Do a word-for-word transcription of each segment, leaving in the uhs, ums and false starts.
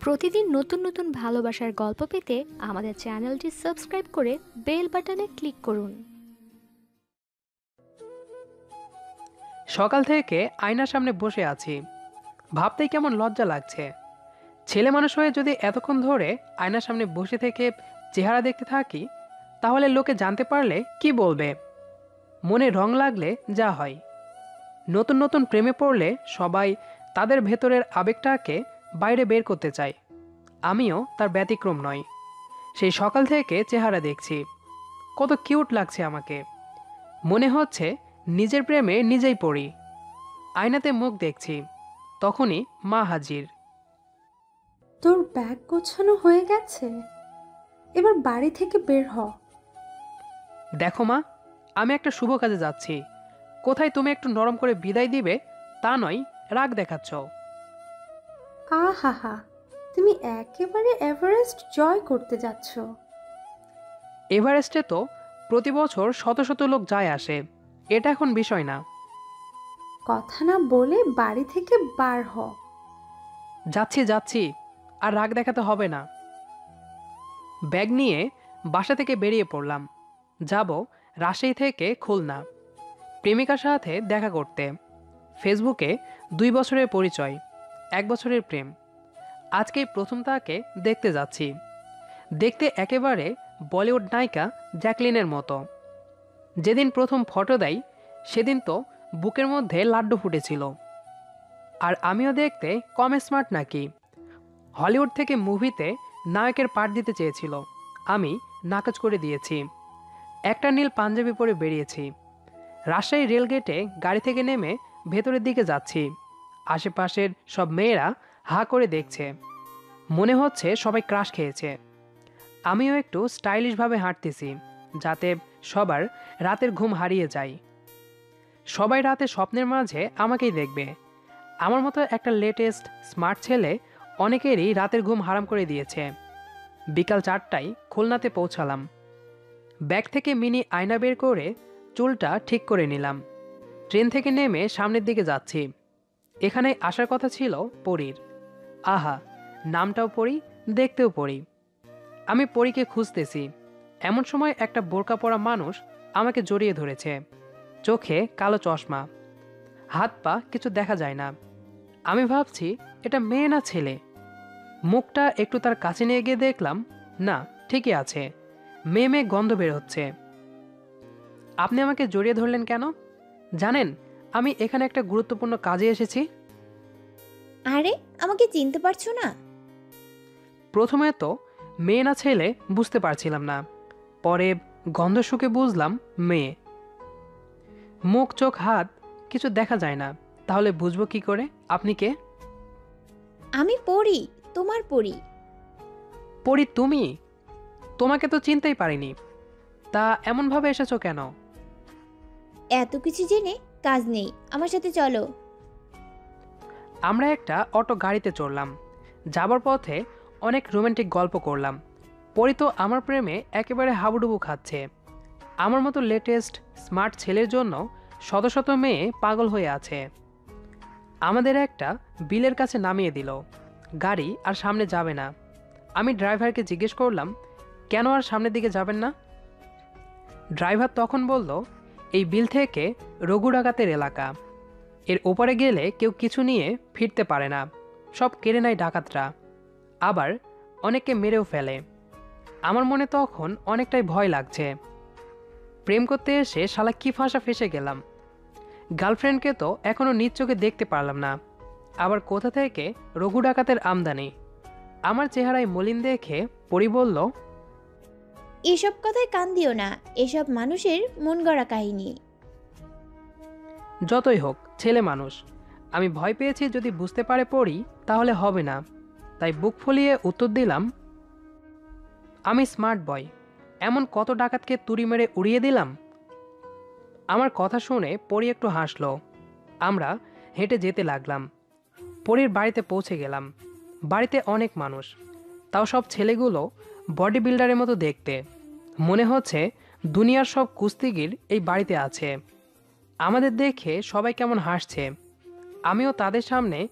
প্রতিদিন নতুন নতুন ভালোবাসার গল্প পেতে আমাদের চ্যানেলটি সাবস্ক্রাইব করে বেল বাটনে ক্লিক করুন। সকাল থেকে আয়নার সামনে বসে আছি, ভাবতেই কেমন লজ্জা লাগছে। ছেলে মানুষ হয়ে যদি এতক্ষণ ধরে আয়নার সামনে বসে থেকে চেহারা দেখতে থাকি, তাহলে লোকে জানতে পারলে কি বলবে? মনে রং লাগলে যা হয়। নতুন নতুন প্রেমে পড়লে সবাই তাদের ভেতরের আবেগটাকে বাইরে বের করতে চায়, আমিও তার ব্যতিক্রম নয়। সেই সকাল থেকে চেহারা দেখছি, কত কিউট লাগছে আমাকে। মনে হচ্ছে নিজের প্রেমে নিজেই পড়ি। আয়নাতে মুখ দেখছি, তখনই মা হাজির। তোর ব্যাগ গোছানো হয়ে গেছে, এবার বাড়ি থেকে বের হ। দেখো মা, আমি একটা শুভ কাজে যাচ্ছি। কোথায় তুমি একটু নরম করে বিদায় দিবে তা নয়, রাগ দেখাচ্ছ। আহা হা, তুমি একেবারে এভারেস্ট জয় করতে যাচ্ছ। এভারেস্টে তো প্রতি বছর শত শত লোক যায় আসে, এটা এখন বিষয় না। কথা না বলে বাড়ি থেকে বার হ। যাচ্ছি যাচ্ছি, আর রাগ দেখাতে হবে না। ব্যাগ নিয়ে বাসা থেকে বেরিয়ে পড়লাম। যাব রাজশাহী থেকে খুলনা, প্রেমিকার সাথে দেখা করতে। ফেসবুকে দুই বছরের পরিচয়, এক বছরের প্রেম। আজকেই প্রথম তাকে দেখতে যাচ্ছি। দেখতে একেবারে বলিউড নায়িকা জ্যাকলিনের মতো। যেদিন প্রথম ফটো দেয় সেদিন তো বুকের মধ্যে লাড্ডু ফুটেছিল। আর আমিও দেখতে কম স্মার্ট নাকি? হলিউড থেকে মুভিতে নায়কের পাঠ দিতে চেয়েছিল, আমি নাকচ করে দিয়েছি। একটা নীল পাঞ্জাবি পরে বেরিয়েছি। রাজশাহী রেলগেটে গাড়ি থেকে নেমে ভেতরের দিকে যাচ্ছি। আশেপাশের সব মেয়েরা হা করে দেখছে, মনে হচ্ছে সবাই ক্রাশ খেয়েছে। আমিও একটু স্টাইলিশভাবে হাঁটতেছি, যাতে সবার রাতের ঘুম হারিয়ে যায়। সবাই রাতে স্বপ্নের মাঝে আমাকেই দেখবে। আমার মতো একটা লেটেস্ট স্মার্ট ছেলে অনেকেরই রাতের ঘুম হারাম করে দিয়েছে। বিকাল চারটায় খুলনাতে পৌঁছালাম। ব্যাগ থেকে মিনি আয়না বের করে চুলটা ঠিক করে নিলাম। ট্রেন থেকে নেমে সামনের দিকে যাচ্ছি। এখানে আসার কথা ছিল পরীর। আহা, নামটাও পড়ি, দেখতেও পড়ি। আমি পরীকে খুঁজতেছি, এমন সময় একটা বোরকা পরা মানুষ আমাকে জড়িয়ে ধরেছে। চোখে কালো চশমা, হাত পা কিছু দেখা যায় না। আমি ভাবছি এটা মেয়ে না ছেলে। মুখটা একটু তার কাছে নিয়ে গিয়ে দেখলাম, না, ঠিকই আছে, মেয়ে মেয়ে গন্ধ বের হচ্ছে। আপনি আমাকে জড়িয়ে ধরলেন কেন? জানেন আমি এখানে একটা গুরুত্বপূর্ণ কাজে এসেছি। আরে, আমাকে চিনতে পারছো না? প্রথমে তো মেয়ে না ছেলে বুঝতে পারছিলাম না, পরে গন্ধ শুকে বুঝলাম মেয়ে। মুখ চোখ হাত কিছু দেখা যায় না, তাহলে বুঝবো কি করে আপনি কে? আমি পড়ি, তোমার পড়ি। পড়ি তুমি? তোমাকে তো চিনতেই পারিনি, তা এমনভাবে এসেছো কেন? এত কিছু জেনে কাজ নেই, আমার সাথে চলো। আমরা একটা অটো গাড়িতে চড়লাম। যাবার পথে অনেক রোমান্টিক গল্প করলাম। পরি তো আমার প্রেমে একেবারে হাবুডুবু খাচ্ছে। আমার মতো লেটেস্ট স্মার্ট ছেলের জন্য শত শত মেয়ে পাগল হয়ে আছে। আমাদের একটা বিলের কাছে নামিয়ে দিল। গাড়ি আর সামনে যাবে না। আমি ড্রাইভারকে জিজ্ঞেস করলাম, কেন আর সামনের দিকে যাবেন না? ড্রাইভার তখন বলল, এই বিল থেকে রঘু ডাকাতের এলাকা, এর ওপারে গেলে কেউ কিছু নিয়ে ফিরতে পারে না, সব কেড়ে নেয় ডাকাতরা, আবার অনেককে মেরেও ফেলে। আমার মনে তখন অনেকটাই ভয় লাগছে। প্রেম করতে এসে শালা কি ফাঁসা ফেসে গেলাম। গার্লফ্রেন্ডকে তো এখনো নিজ চোখে দেখতে পারলাম না, আবার কোথা থেকে রঘু ডাকাতের আমদানি। আমার চেহারায় মলিন দেখে পরি বলল, এসব কথায় কান দিও না, এসব মানুষের মন গড়া কাহিনী। যতই হোক ছেলে মানুষ। আমি ভয় পেয়েছি যদি বুঝতে পারে পড়ি তাহলে হবে না, তাই বুক ফুলিয়ে উত্তর দিলাম, আমি স্মার্ট বয়, এমন কত ডাকাতকে তুড়ি মেরে উড়িয়ে দিলাম। আমার কথা শুনে পরি একটু হাসল। আমরা হেঁটে যেতে লাগলাম। পরির বাড়িতে পৌঁছে গেলাম। বাড়িতে অনেক মানুষ, তাও সব ছেলেগুলো বডি বিল্ডারের মতো দেখতে। মনে হচ্ছে দুনিয়ার সব কুস্তিগির এই বাড়িতে আছে। আমাদের দেখে সবাই কেমন হাসছে। আমিও তাদের সামনে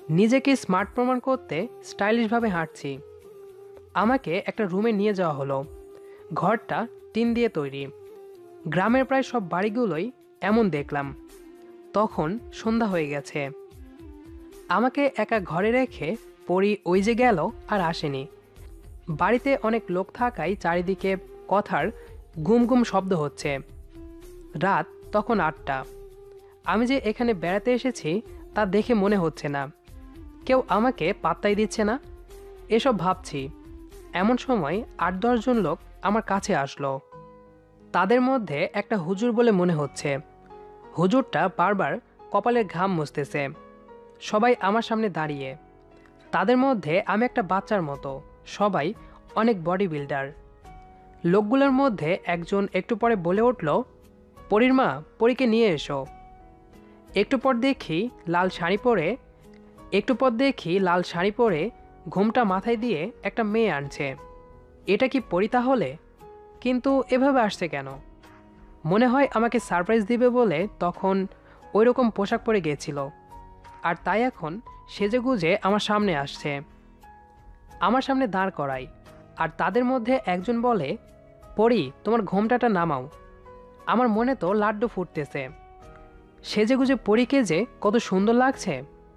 নিজেকে স্মার্ট প্রমাণ করতে স্টাইলিশভাবে হাঁটছি। আমাকে একটা রুমে নিয়ে যাওয়া হলো। ঘরটা টিন দিয়ে তৈরি। গ্রামের প্রায় সব বাড়িগুলোই এমন দেখলাম। তখন সন্ধ্যা হয়ে গেছে। আমাকে একা ঘরে রেখে পরি ওই যে গেল আর আসেনি। বাড়িতে অনেক লোক থাকায় চারিদিকে কথার গুম গুম শব্দ হচ্ছে। রাত তখন আটটা। আমি যে এখানে বেড়াতে এসেছি তা দেখে মনে হচ্ছে না। কেউ আমাকে পাত্তাই দিচ্ছে না। এসব ভাবছি এমন সময় আট দশজন লোক আমার কাছে আসলো। তাদের মধ্যে একটা হুজুর বলে মনে হচ্ছে। হুজুরটা বারবার কপালের ঘাম মুছতেছে। সবাই আমার সামনে দাঁড়িয়ে। তাদের মধ্যে আমি একটা বাচ্চার মতো। সবাই অনেক বডি বিল্ডার। লোকগুলোর মধ্যে একজন একটু পরে বলে উঠল, পরীর মা, পরীকে নিয়ে এসো। একটু পর দেখি লাল শাড়ি পরে একটু পর দেখি লাল শাড়ি পরে ঘোমটা মাথায় দিয়ে একটা মেয়ে আনছে। এটা কি পরী তাহলে? কিন্তু এভাবে আসছে কেন? মনে হয় আমাকে সারপ্রাইজ দিবে বলে তখন ওই রকম পোশাক পরে গিয়েছিল, আর তাই এখন সেজেগুজে আমার সামনে আসছে। আমার সামনে দাঁড় করাই, আর তাদের মধ্যে একজন বলে, পরী, তোমার ঘোমটাটা নামাও। আমার মনে তো লাড্ডু ফুটতেছে। সেজেগুজে পরীকে যে কত সুন্দর লাগছে।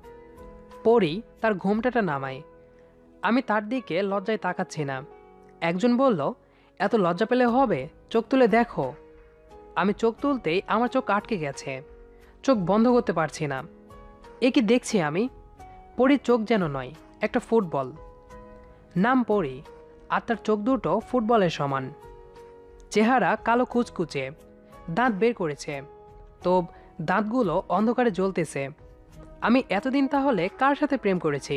পরী তার ঘোমটাটা নামায়। আমি তার দিকে লজ্জায় তাকাচ্ছি না। একজন বলল, এত লজ্জা পেলে হবে, চোখ তুলে দেখো। আমি চোখ তুলতেই আমার চোখ আটকে গেছে। চোখ বন্ধ করতে পারছি না। এ কি দেখছি আমি? পরীর চোখ যেন নয়, একটা ফুটবল। নাম পরী, আর তার চোখ দুটো ফুটবলের সমান। চেহারা কালো কুচকুচে, দাঁত বের করেছে, তো দাঁতগুলো অন্ধকারে জ্বলতেছে। আমি এতদিন তাহলে কার সাথে প্রেম করেছি?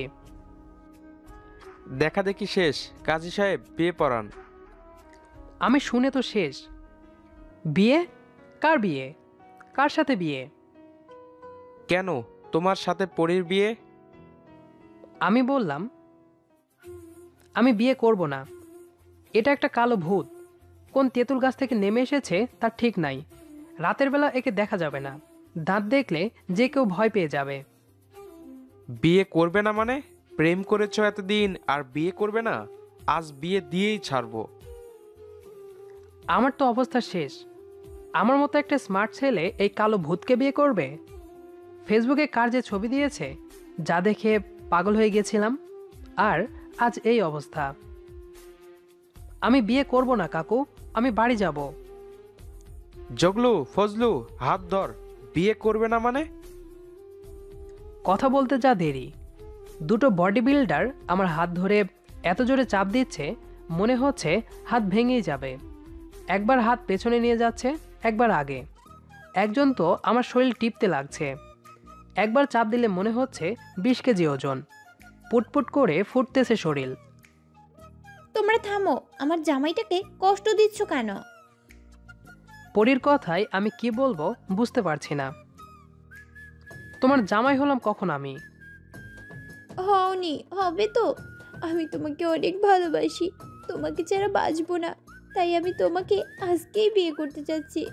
দেখা দেখি শেষ, কাজী সাহেব বিয়ে পড়ান। আমি শুনে তো শেষ। বিয়ে? কার বিয়ে? কার সাথে বিয়ে? কেন, তোমার সাথে পরীর বিয়ে? আমি বললাম, আমি বিয়ে করব না। এটা একটা কালো ভূত। কোন তেঁতুল গাছ থেকে নেমে এসেছে তার ঠিক নাই। রাতের বেলা একে দেখা যাবে না। দাঁত দেখলে যে কেউ ভয় পেয়ে যাবে। বিয়ে করবে না মানে? প্রেম করেছ এতদিন আর বিয়ে করবে না? আজ বিয়ে দিয়েই ছাড়বো। আমার তো অবস্থা শেষ। আমার মতো একটা স্মার্ট ছেলে এই কালো ভূতকে বিয়ে করবে? ফেসবুকে কার যে ছবি দিয়েছে, যা দেখে পাগল হয়ে গেছিলাম, আর আজ এই অবস্থা। আমি বিয়ে করব না কাকু, আমি বাড়ি যাব। জগলু, ফজলু, হাত ধর। বিয়ে করবে না মানে? কথা বলতে যা দেরি। দুটো বডি বিল্ডার আমার হাত ধরে এত জোরে চাপ দিচ্ছে, মনে হচ্ছে হাত ভেঙেই যাবে। একবার হাত পেছনে নিয়ে যাচ্ছে, একবার আগে। একজন তো আমার শরীর টিপতে লাগছে। একবার চাপ দিলে মনে হচ্ছে বিশ কেজি ওজন। পুটপুট করে ফুটতেছে শরীর। তোমরা থামো, আমার জামাইটাকে কষ্ট দিচ্ছ কেন? পরীর কথায় আমি কি বলবো বুঝতে পারছি না। তোমার জামাই হলাম কখন আমি? হওনি, হবে তো। আমি তোমাকে অনেক ভালোবাসি, তোমাকে ছাড়া বাঁচবো না। তাই আমি তোমাকে আজকেই বিয়ে করতে চাচ্ছি।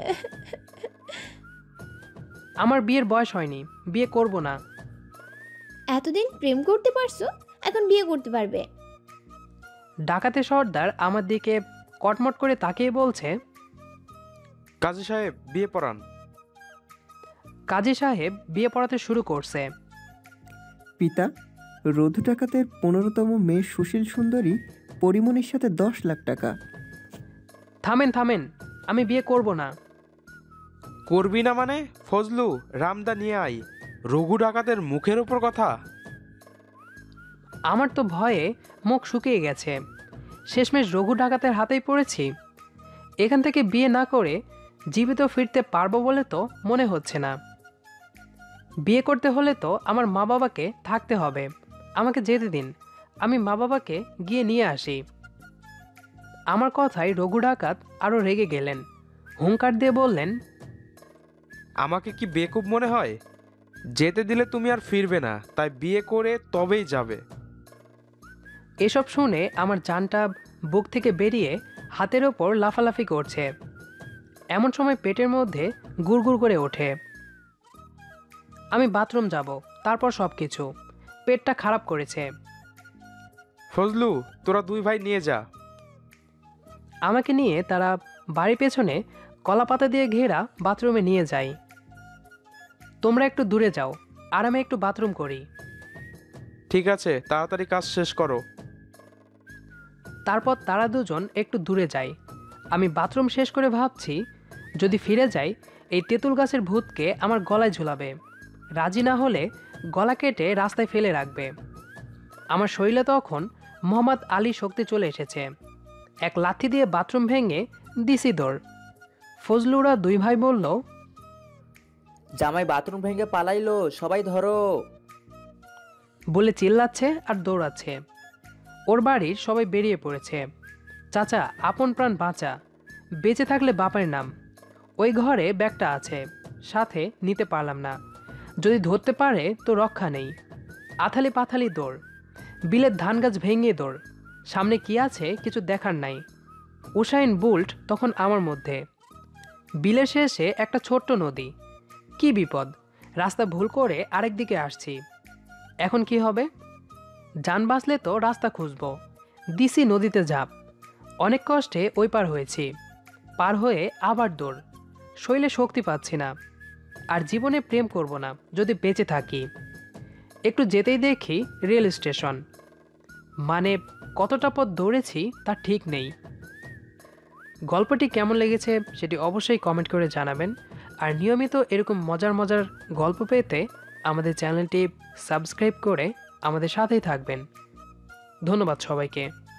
আমার বিয়ের বয়স হয়নি, বিয়ে করব না। এতদিন প্রেম করতে পারছো, এখন বিয়ে করতে পারবে? ডাকাতে সর্দার আমার দিকে কটমট করে তাকিয়ে বলছে, কাজী সাহেব বিয়ে পড়ান। কাজী সাহেব বিয়ে পড়াতে শুরু করছে। পিতা, রঘু ডাকাতের পনেরোতম মেয়ে সুশীল সুন্দরী পরিমণির সাথে দশ লাখ টাকা। থামেন থামেন, আমি বিয়ে করব না। করবি না মানে? ফজলু, রামদা নিয়ে আই। রঘু ডাকাতের মুখের ওপর কথা। আমার তো ভয়ে মুখ শুকিয়ে গেছে। শেষমেশ রঘু ডাকাতের হাতেই পড়েছি। এখান থেকে বিয়ে না করে জীবিত ফিরতে পারবো বলে তো মনে হচ্ছে না। বিয়ে করতে হলে তো আমার মা বাবাকে থাকতে হবে। আমাকে যেতে দিন, আমি মা বাবাকে গিয়ে নিয়ে আসি। আমার কথায় রঘু ডাকাত আরও রেগে গেলেন। হুঙ্কার দিয়ে বললেন, আমাকে কি বেকুব মনে হয়? যেতে দিলে তুমি আর ফিরবে না, তাই বিয়ে করে তবেই যাবে। এসব শুনে আমার জানটা বুক থেকে বেরিয়ে হাতের ওপর লাফালাফি করছে। এমন সময় পেটের মধ্যে গুড়গুড় করে ওঠে। আমি বাথরুম যাব, তারপর সব কিছু। পেটটা খারাপ করেছে। ফজলু, তোরা দুই ভাই নিয়ে যা। আমাকে নিয়ে তারা বাড়ির পেছনে কলাপাতা দিয়ে ঘেরা বাথরুমে নিয়ে যায়। তোমরা একটু দূরে যাও, আর আমি একটু বাথরুম করি। ঠিক আছে, তাড়াতাড়ি কাজ শেষ করো। তারপর তারা দুজন একটু দূরে যায়। আমি বাথরুম শেষ করে ভাবছি, যদি ফিরে যাই এই তেঁতুল গাছের ভূতকে আমার গলায় ঝুলাবে, রাজি না হলে গলা কেটে রাস্তায় ফেলে রাখবে। আমার শরীরে তখন মোহাম্মদ আলী শক্তি চলে এসেছে। এক লাথি দিয়ে বাথরুম ভেঙে দিছি দৌড়। ফজলুরা দুই ভাই বলল, জামাই বাথরুম ভেঙে পালাইলো, সবাই ধরো। বলে চিল্লাচ্ছে আর দৌড়াচ্ছে। ওর বাড়ির সবাই বেরিয়ে পড়েছে। চাচা, আপন প্রাণ বাঁচা, বেঁচে থাকলে বাপের নাম। ওই ঘরে ব্যাগটা আছে, সাথে নিতে পারলাম না। যদি ধরতে পারে তো রক্ষা নেই। আথালি পাথালি দৌড়, বিলের ধান গাছ ভেঙে দৌড়। সামনে কি আছে কিছু দেখার নাই। উসাইন বুল্ট তখন আমার মধ্যে। বিলের শেষে একটা ছোট্ট নদী। কি বিপদ, রাস্তা ভুল করে আরেক দিকে আসছি। এখন কি হবে? যান বাঁচলে তো রাস্তা খুঁজব। দিসি নদীতে ঝাঁপ। অনেক কষ্টে ওই পার হয়েছি। পার হয়ে আবার দৌড়। শৈলে শক্তি পাচ্ছি না। আর জীবনে প্রেম করব না যদি বেঁচে থাকি। একটু যেতেই দেখি রেল স্টেশন। মানে কতটা পথ দৌড়েছি তা ঠিক নেই। গল্পটি কেমন লেগেছে সেটি অবশ্যই কমেন্ট করে জানাবেন। আর নিয়মিত এরকম মজার মজার গল্প পেতে আমাদের চ্যানেলটি সাবস্ক্রাইব করে আমাদের সাথেই থাকবেন। ধন্যবাদ সবাইকে।